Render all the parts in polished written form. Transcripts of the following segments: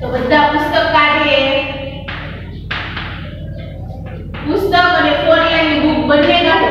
તો બધા પુસ્તક કાઢે, પુસ્તક અને 4 લાઈનની બુક બંને કાઢો.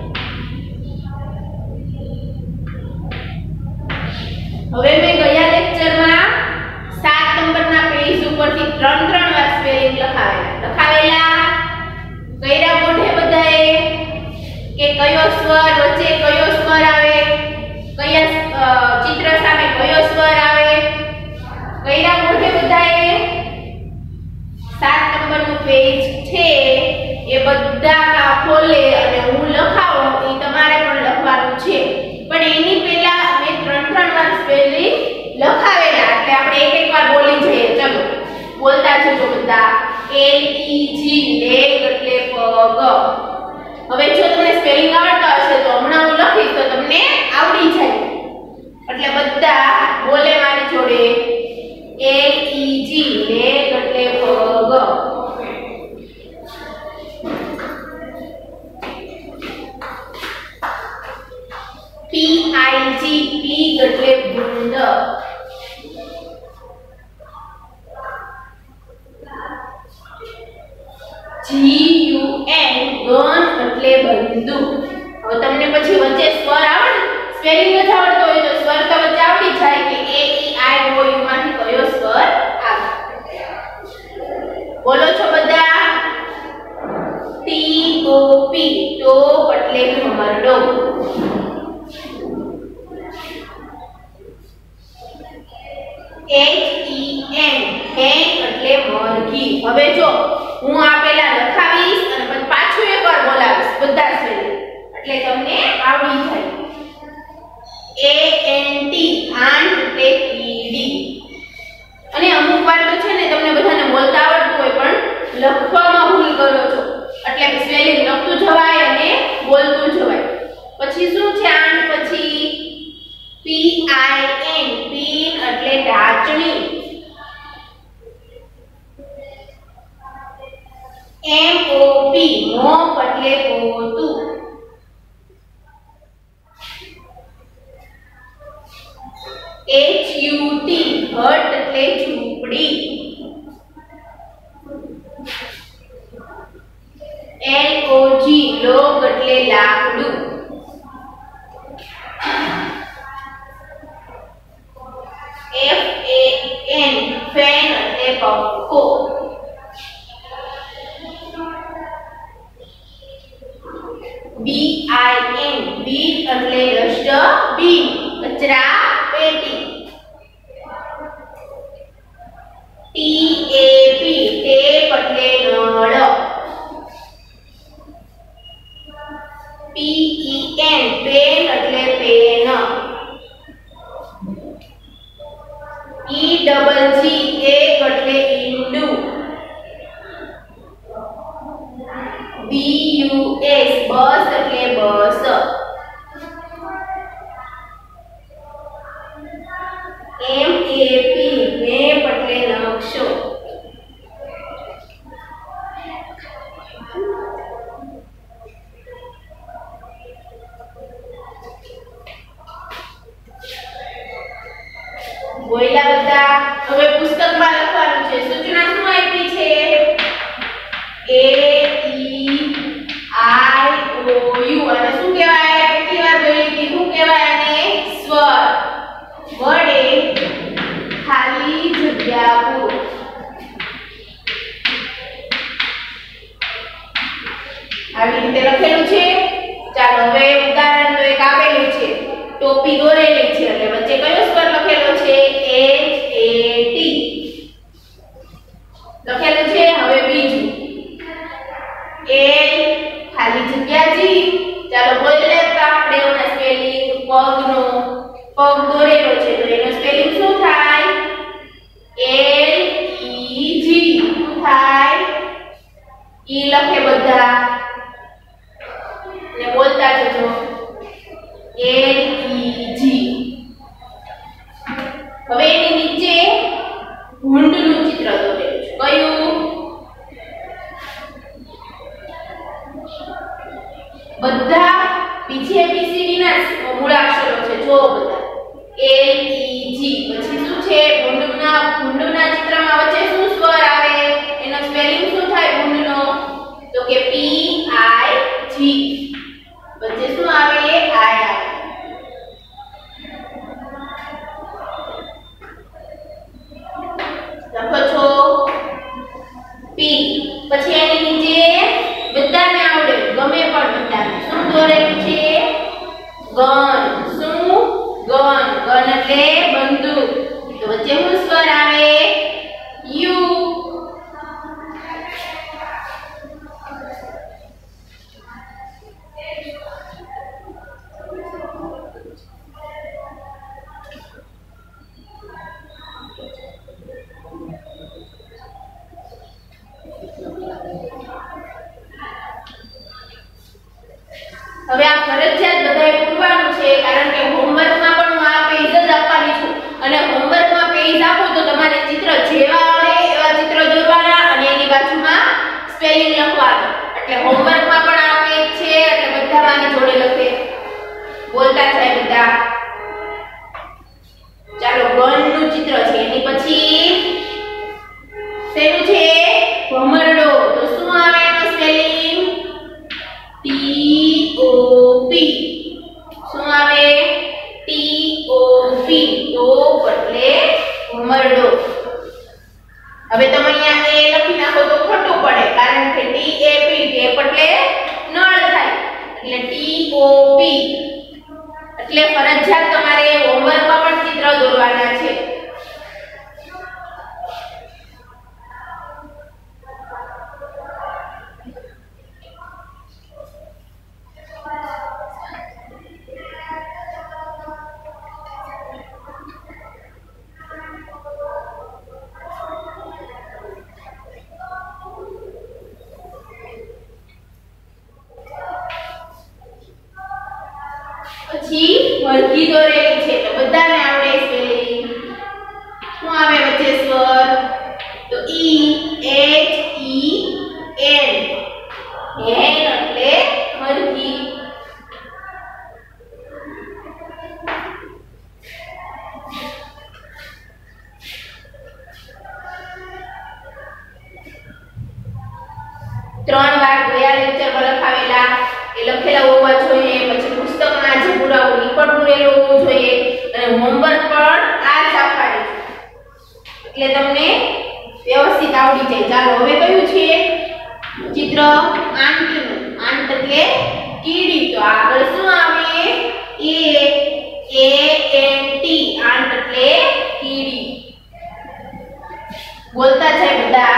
હવે મેં ગયા લેક્ચરમાં 7 નંબરના પેજ ઉપરથી 3 વાર સ્પેલિંગ લખાવેલા કઈરા મોઢે બધાએ કે કયો સ્વર વચ્ચે કયો સ્વર આવે, કયા ચિત્ર સામે કયો સ્વર આવે, કઈરા મોઢે બધાએ 7 નંબરનું પેજ છે એ બધા ખોલે અને હું લખાવું એ તમારે પણ લખવાનું છે. પણ એની પહેલા મેં 3 વાર સ્પેલિંગ લખાવેલા એટલે આપણે એક વાર બોલી જઈએ. ચલો બોલતા જજો બધા. L E G લેગ એટલે પગ. હવે જો તમને સ્પેલિંગ આવડતા હશે તો હમણાં હું લખીશ તો તમને આવડી જાય. એટલે બધા બોલે મારી જોડે. L E G લેગ એટલે પગ. P I G પીગ એટલે ભૂંડ. G U N ગન એટલે બંદૂક. હવે તમને પછી વચ્ચે સ્વર આવડે, સ્પેલિંગ જ આવડતો હોય તો સ્વર તો વચ્ચે આવડી જાય કે A E I O U માંથી કયો સ્વર આવે. બોલો છો બધા? T O P ટોપ એટલે ભમરડો. H E N હેન એટલે મરઘી. હવે જો હું આ પહેલા લખાવીશ અને પછી પાછું એકવાર બોલાવીશ બધા સ્પેલિંગ એટલે તમને આવડી જાય. A N T આંટ એટલે કીડી. અને અમુક વાર તો છે ને તમને બધાને બોલતા આવડતું હોય પણ લખવામાં ભૂલ કરો છો એટલે સ્પેલિંગ લખતું જવાય અને બોલતું જવાય. પછી શું છે આંટ પછી P I N પીન એટલે ઢાંચણી. M O P મોપ એટલે પોતું. H U T હટ એટલે ઝૂંપડી. L O G લોગ એટલે લાકડું. F A N ફેન એટલે પંખો. B I N બીન એટલે ડસ્ટબિન કચરા પેટી. T A P ટેપ એટલે નળ. P E N પેન એટલે પેન. E double G એક એટલે ઈંડું. B U S બસ એટલે bus. M A P map એટલે નકશો. બોલ્યા બધા? હવે પુસ્તકમાં લખવાનું છે. સૂચના શું આપી છે? A E I O U અને શું કહેવાય? કેટલી વાર બોલી હતી? શું કહેવાય આને? સ્વર વડે ખાલી જગ્યા પૂરો. આવી રીતે લખેલું છે. ચાલો હવે ઉદાહરણ તો એક આપેલું છે. ટોપી દોરેલી છે એટલે વચ્ચે કયો સ્વર લખેલો છે? H A T લખેલું છે. હવે બીજું L ખાલી જગ્યા G. ચાલો બોલી લેતા આપણે એનો સ્પેલિંગ. પગનો પગ દોરેલો છે તો એનો સ્પેલિંગ શું થાય? L E G. શું થાય? E લખે બધા ને બોલતા જજો. L E G. હવે એની નીચે ભૂંડનું ચિત્ર દોરેલું છે. કયું? બધા બીજે ABCD ના મૂળાક્ષરો છે. જો બધા L E G. પછી શું છે? ભૂંડના ચિત્રમાં દોરેલું છે ગન શું ગન ગન એટલે બંદૂક તો વચ્ચે શું સ્વર આવે યુ હવે આ ફરજિયાત બધાએ પૂરવાનું છે કારણ કે હોમવર્કમાં પણ હું આ પેજ જ આપવાની છું અને હોમવર્કમાં પેજ આપું તો તમારે ચિત્ર જેવા આવડે એવા ચિત્ર દોરવાના અને એની બાજુમાં સ્પેલિંગ લખવાનું એટલે હોમવર્કમાં પણ આ પેજ છે એટલે બધા આની જોડે લખે બોલતા જાય બધા ચાલો ગનનું ચિત્ર છે એની પછી શેનું છે ભમરડો તો શું આવે એનો સ્પેલિંગ TOP શું આવે TOP ટોપ એટલે ભમરડો હવે તમે અહીંયા એ લખી નાખો તો ખોટું પડે કારણ કે TAP ટેપ એટલે નળ થાય એટલે TOP એટલે ફરજિયાત તમારે હોમવર્કમાં પણ ચિત્ર દોરવાના છે પછી વર્ગી દોરેલી છે તો બધાને આવડે સ્પેલિંગ શું આવે વચ્ચે સ્વર તો E H E N N એટલે વર્ગી ત્રણ વાર ગયા લેક્ચરમાં લખાવેલા એ લખેલા હોવા જોઈએ પછી પુસ્તકમાં જે પુરાવો ઈ પણ પૂરેલો હોવો જોઈએ અને હોમવર્ક પણ આ જ આપવાની એટલે તમને વ્યવસ્થિત આવડી જાય ચાલો હવે કયું છે ચિત્ર આંટનું આંટ એટલે કીડી તો આગળ શું આવે ANT આંટ એટલે કીડી બોલતા જાય બધા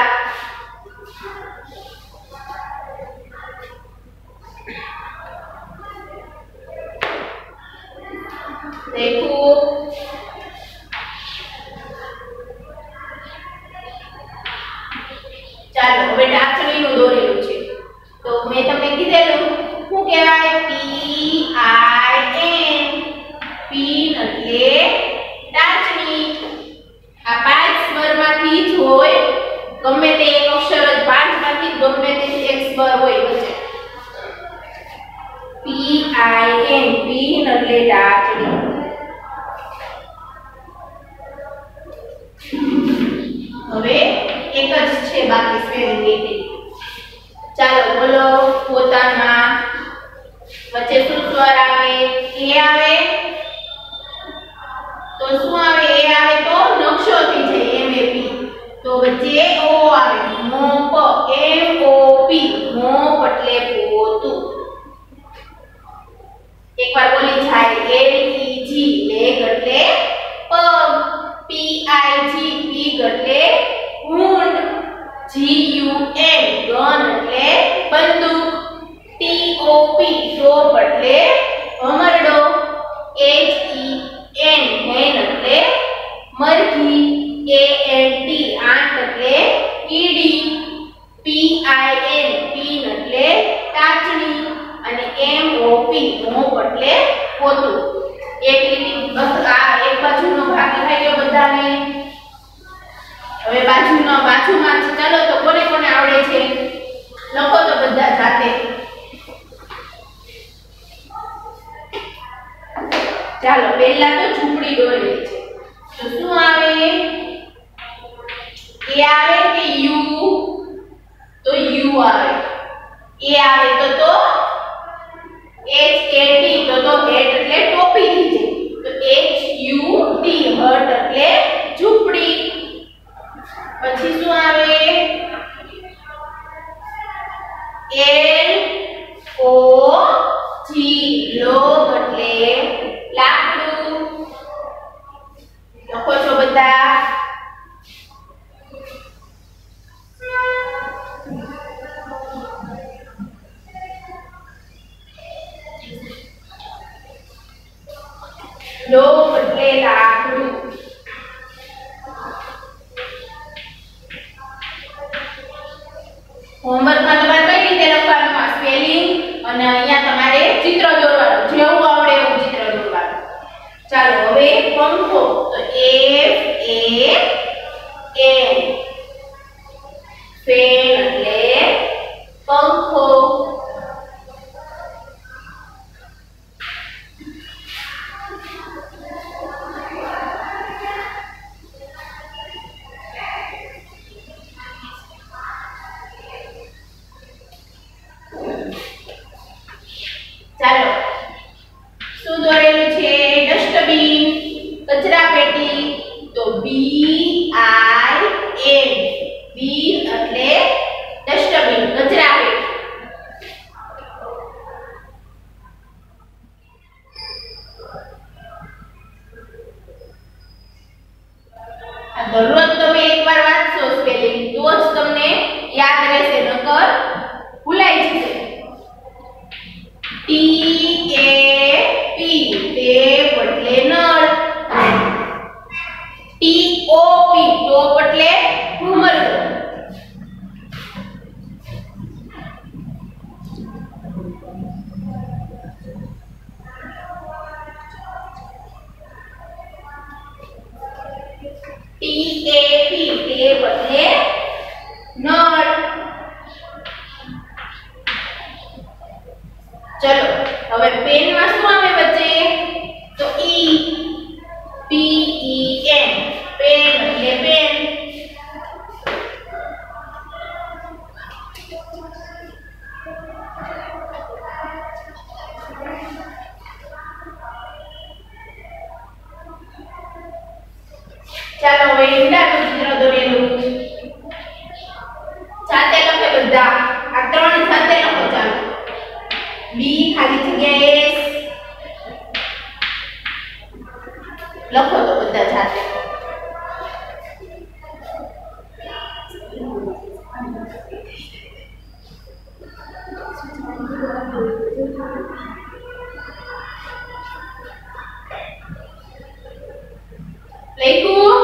देखो ચાલો હવે ડાચણીનું દોરેલું છે તો મેં તમને કીધેલું શું કહેવાય PIN એટલે ડાચણી આ પાંચ સ્વરમાંથી જ હોય ગમે તે એક અક્ષર જ પાંચમાંથી ગમે તે એક સ્વર હોય વચ્ચે PIN એટલે ડાચણી હવે એક જ છે બાકી સ્પેલિંગ લીધી ચાલો બોલો પોતાના વચ્ચે શું સ્વર આવે એ આવે તો શું આવે એ આવે તો નકશો થઈ જાય MAP તો વચ્ચે O આવે મોપ MOP મોપ એટલે પોતું એકવાર બોલી જાય LEG લેગ એટલે પગ PIG પીગ એટલે ઊંટ GUN ગન એટલે બંદૂક TOP ટોપ એટલે ભમરડો HEN હેન એટલે મરઘી ANT આંટ એટલે કીડી PIN પીન એટલે ટાચણી અને MOP મોપ એટલે પોતું એક લીટી આ એક બાજુનો ભાગ લખાઈ ગયો બધાને હવે બાજુમાં ચાલો તો કોને કોને આવડે છે લખો તો બધા સાથે ચાલો પહેલા તો ઝૂંપડી દોરેલી છે તો શું આવે એ આવે કે યુ તો યુ આવે એ આવે તો HAT તો હેટ એટલે ટોપી થઈ જાય તો HUT હટ એટલે ઝૂંપડી પછી શું આવે LOG લોક એટલે લાકડું. હોમવર્કમાં તમારે કઈ રીતે લખવાનું આ સ્પેલિંગ અને અહીંયા તમારે ચિત્ર દોરવાનું, જેવું આવડે એવું ચિત્ર દોરવાનું. ચાલો હવે પંખો, તો F A N, ફેન એટલે પંખો. ચાલો શું દોરેલું છે? ડસ્ટબિન, કચરા પેટી. તો B I N, બિન એટલે ડસ્ટબિન, કચરા પેટી. આ દરરોજ તમે એકવાર વાંચશો સ્પેલિંગ તો જ તમને યાદ રહેશે, નકર ભૂલાઈ જશે. T A P, ટેપ એટલે નળ. T O P, ટોપ એટલે ભમરડો. T A P, ટેપ એટલે નળ. ચલો હવે પેન માં શું આવે વચ્ચે? તો E P E N, pen એટલે પેન. ચાલો હવે ઈંડાનું ચિત્ર દોરેલું. જાતે લખે બધા, આ ત્રણ જાતે લખો. ચાલો B ખાલી જગ્યા S લખો તો બધા જાતે. લખ્યું?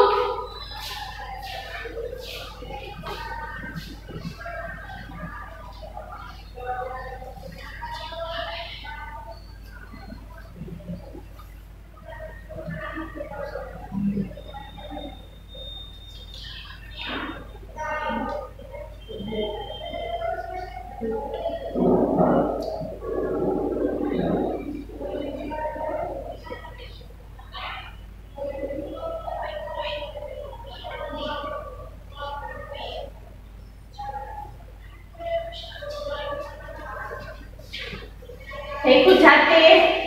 લખ્યું જાતે.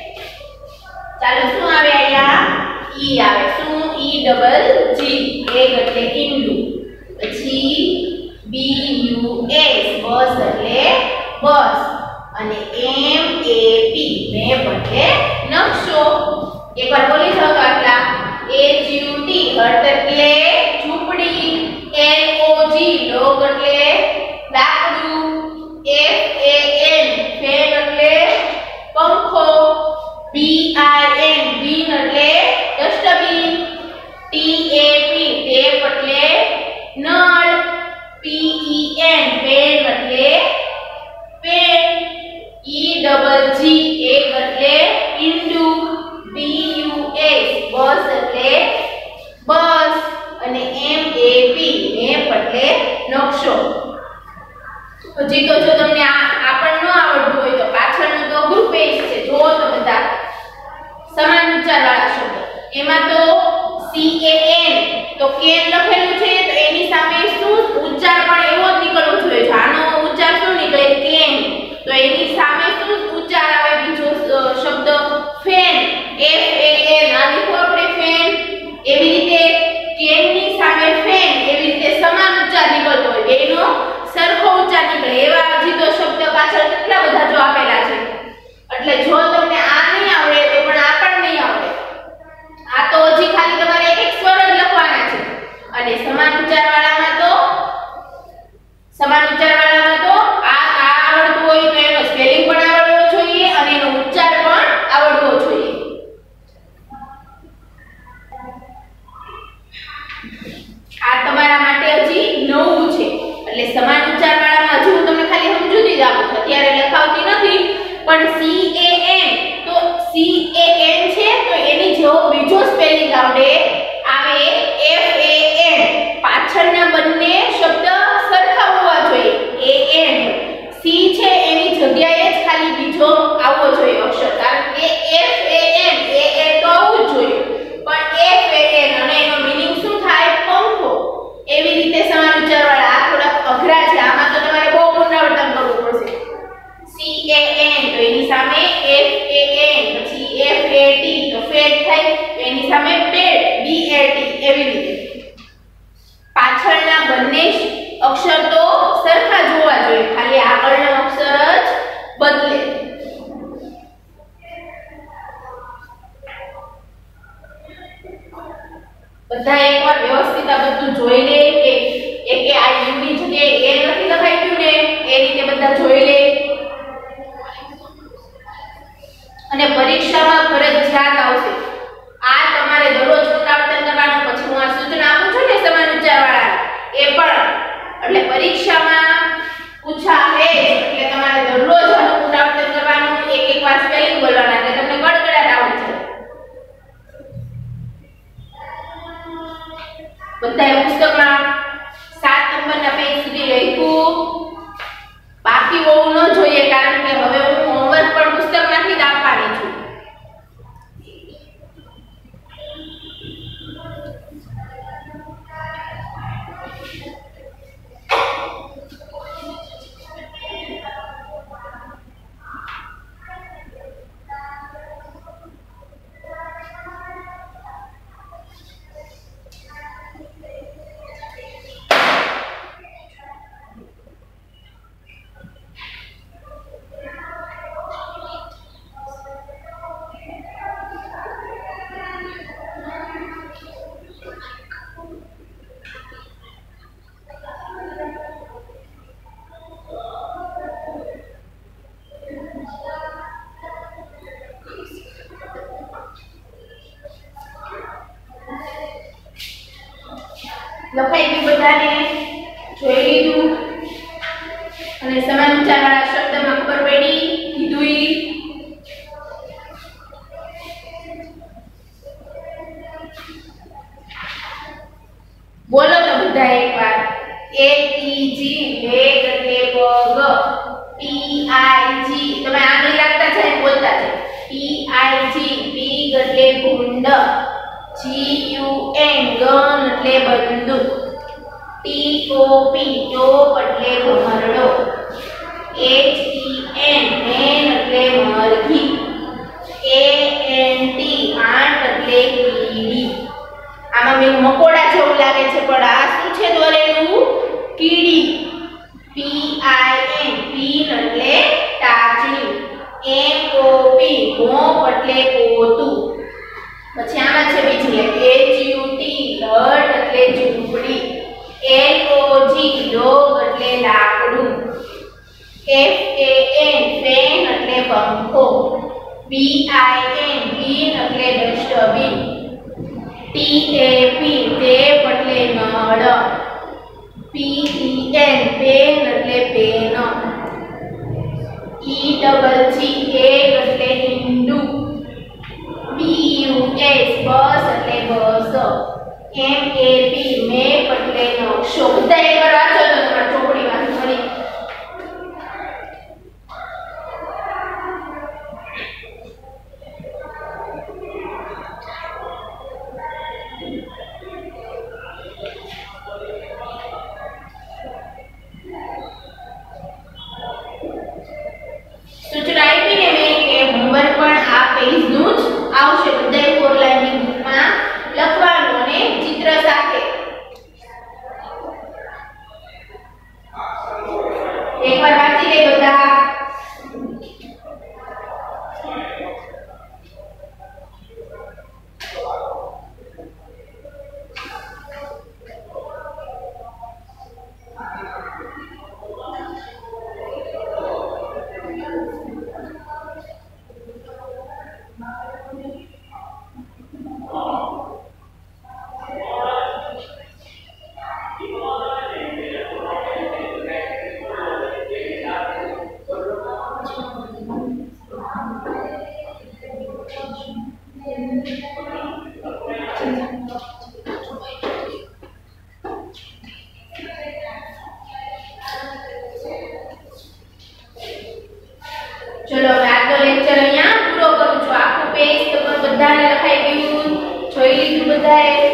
ચાલો શું આવે? અહીંયા E આવે. શું? E ડબલ G, એક એટલે ઈંડું. પછી B U S, બસ એટલે બસ. અને M A P, મેપ એટલે નકશો. એકવાર બોલી જાઓ તો આટલા. H U T, હટ એટલે ઝૂંપડી. L O G, લોગ એટલે લાકડું. F A N, ફેન એટલે પંખો. B I N, બિન એટલે dustbin. T A P, tape એટલે નળ. P E N, પેન એટલે પેન. E ડબલ G, એક એટલે ઈંડું. B U S, બસ એટલે બસ. અને M A P, મેપ એટલે નકશો. હજી તો જો તમને આ પણ ન આવડતું હોય તો પાછળનું તો ગ્રુપ પેજ છે, જોવો તો બધા સમાન ઉચ્ચાર વાળા શબ્દો. એમાં તો CAN, તો કેન લખેલું છે તો એની સામે શું ઉચ્ચાર પણ એવો જ નીકળવો જોઈએ. આનો ઉચ્ચાર શું નીકળે? કેન. તો એની સામે શું ઉચ્ચાર આવે? બીજો શબ્દ ફેન, F A N. આ લીખો આપણે ફેન. એવી રીતે કેનની સામે ફેન, એવી રીતે સમાન ઉચ્ચાર નીકળતો હોય, બેનો સરખો ઉચ્ચાર નીકળે એવા હજી તો શબ્દ પાછળ કેટલા બધા જો આપેલા છે. એટલે જો તમને આ નહીં આવડે તો પણ આ પણ નહીં આવડે. આ તો હજી ખાલી તમારે એક એક સ્વર જ લખવાના છે અને બધા એકવાર વ્યવસ્થિત આ બધું જોઈ લે કે આ યુ ની જગ્યાએ એ નથી લખાઈ ગયું ને એ રીતે બધા જોઈ લે અને પરીક્ષામાં ફરજિયાત આવશે આ તમારે દરરોજ પુનરાવર્તન કરવાનું પછી હું આ સૂચના આપું છું ને સમાન ઉચ્ચારવાળા એ પણ એટલે પરીક્ષામાં પૂછાશે એટલે તમારે દરરોજ આનું પુનરાવર્તન કરવાનું એક વાર સ્પેલિંગ બોલવાના એટલે તમને ગડગડાટ આવડે છે બધાએ પુસ્તકમાં 7 નંબરના પેજ સુધી લખ્યું બાકી હોવું ન જોઈએ કારણ કે હવે હું હોમવર્ક પણ પુસ્તકમાંથી જ આપવાની છું લખાઈ ગયું બધાને જોઈ લીધું અને સમાન ઉચ્ચારવાળા શબ્દમાં ખબર પડી કીધું બોલો તો બધા એકવાર એ ટી જી વેગ એટલે પગ પી આઈ જી તમે આગળ લાગતા જાય બોલતા જાય પી આઈ જી પીગ એટલે ભૂંડ GUN ગન એટલે બંદૂક TOP ટોપ એટલે ભમરડો HEN હેન એટલે મરઘી ANT આંટ એટલે કીડી આમાં મેં મકોડા જેવું લાગે છે પણ આ શું છે દોરેલું કીડી PIN પીન એટલે ટાચણી MOP મોપ એટલે પોતું પછી આમાં છે બીજી HUT લટ એટલે ઝૂંપડી LOG લોગ એટલે લાકડું FAN ફેન એટલે પંખો BIN બીન એટલે ડસ્ટબિન TAP ટેપ એટલે નળ PEN પેન એટલે પેન EGG એક એટલે ઈંડું BUS બસ એટલે બસ MAP મેપ એટલે નકશો બધા એકવાર વાંચો તો તમારા ચોપડીમાં ફરી સૂચના આપીને મેં કે હોમવર્ક પણ આ પેજનું જ આવશે બધા 4 લાઈનની બુકમાં લખવાનું અને ચિત્ર સાથે એકવાર વાંચી લે બધા ચલો હવે આજનો લેક્ચર અહીંયા પૂરો કરું છું આખું પેજ તો બધાને લખાઈ ગયું જોઈ લીધું બધાએ